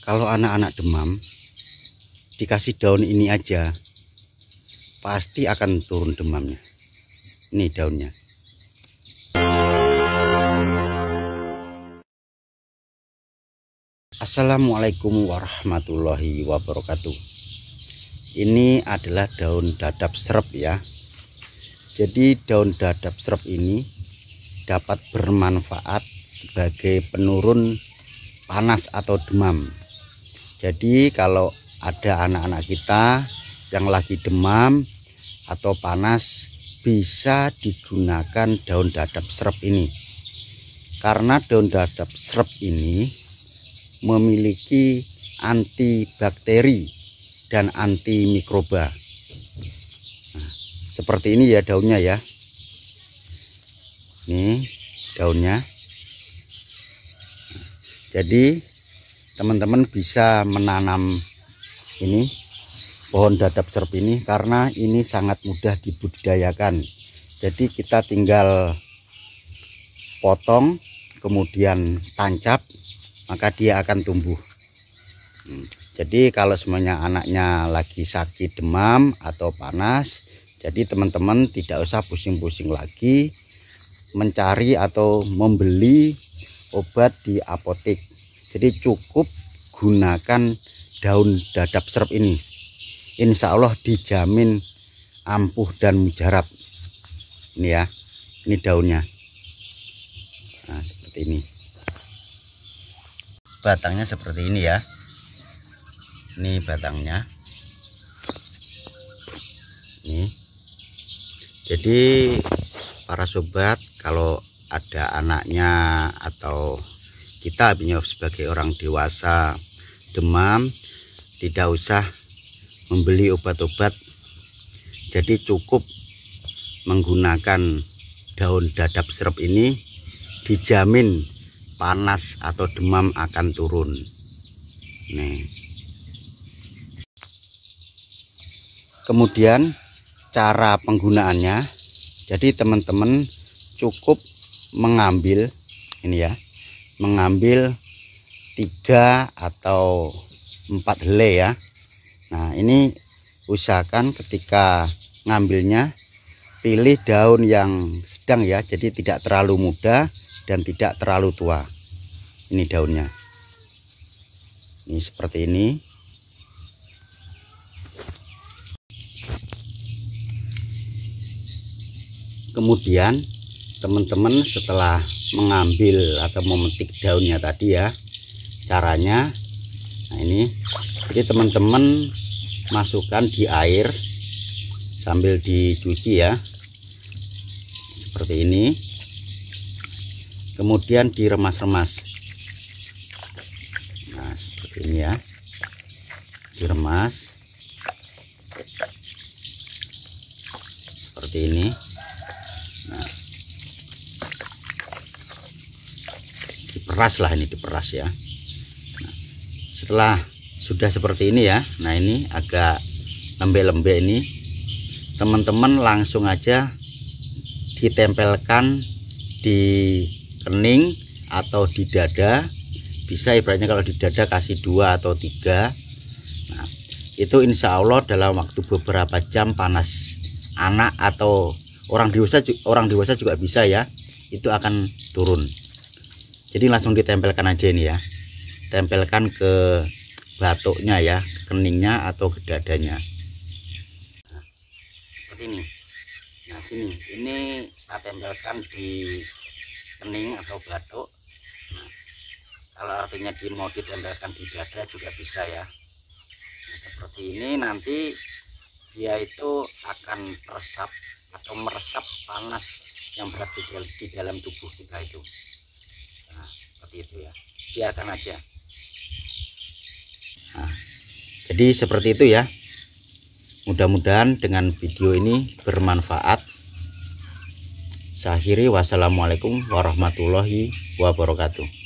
Kalau anak-anak demam, dikasih daun ini aja, pasti akan turun demamnya. Ini daunnya. Assalamualaikum warahmatullahi wabarakatuh. Ini adalah daun dadap serep ya. Jadi daun dadap serep ini dapat bermanfaat sebagai penurun panas atau demam. Jadi kalau ada anak-anak kita yang lagi demam atau panas, bisa digunakan daun dadap serep ini. Karena daun dadap serep ini memiliki antibakteri dan antimikroba. Nah, seperti ini ya daunnya ya. Ini daunnya. Jadi teman-teman bisa menanam ini pohon dadap serep ini karena ini sangat mudah dibudidayakan. Jadi kita tinggal potong kemudian tancap, maka dia akan tumbuh. Jadi kalau semuanya anaknya lagi sakit demam atau panas, jadi teman-teman tidak usah pusing-pusing lagi mencari atau membeli obat di apotek. Jadi cukup gunakan daun dadap serep ini. Insya Allah dijamin ampuh dan mujarab. Ini ya, ini daunnya. Nah, seperti ini. Batangnya seperti ini ya. Ini batangnya. Ini. Jadi para sobat, kalau ada anaknya atau kita sebagai orang dewasa demam, tidak usah membeli obat-obat. Jadi cukup menggunakan daun dadap serep ini, dijamin panas atau demam akan turun. Nih. Kemudian cara penggunaannya, jadi teman-teman cukup mengambil ini ya, mengambil 3 atau 4 helai ya. Nah ini usahakan ketika ngambilnya pilih daun yang sedang ya, jadi tidak terlalu muda dan tidak terlalu tua. Ini daunnya, ini seperti ini. Kemudian teman-teman setelah mengambil atau memetik daunnya tadi ya, caranya nah ini, jadi teman-teman masukkan di air sambil dicuci ya, seperti ini. Kemudian diremas-remas. Nah seperti ini ya, diremas seperti ini. Nah diperas lah, ini diperas ya. Nah, setelah sudah seperti ini ya, nah ini agak lembek-lembek ini, teman-teman langsung aja ditempelkan di kening atau di dada. Bisa ibaratnya kalau di dada kasih 2 atau 3. Nah itu insya Allah dalam waktu beberapa jam panas anak atau orang dewasa juga bisa ya, itu akan turun. Jadi langsung ditempelkan aja ini ya, tempelkan ke batuknya ya, keningnya atau ke dadanya. Nah, seperti ini. Nah gini, ini saya tempelkan di kening atau batuk. Nah, kalau artinya mau ditempelkan di dada juga bisa ya. Nah, seperti ini nanti dia itu akan meresap atau meresap panas yang berada di dalam tubuh kita itu. Nah seperti itu ya, biarkan aja. Nah, jadi seperti itu ya. Mudah-mudahan dengan video ini bermanfaat. Saya akhiri, wassalamualaikum warahmatullahi wabarakatuh.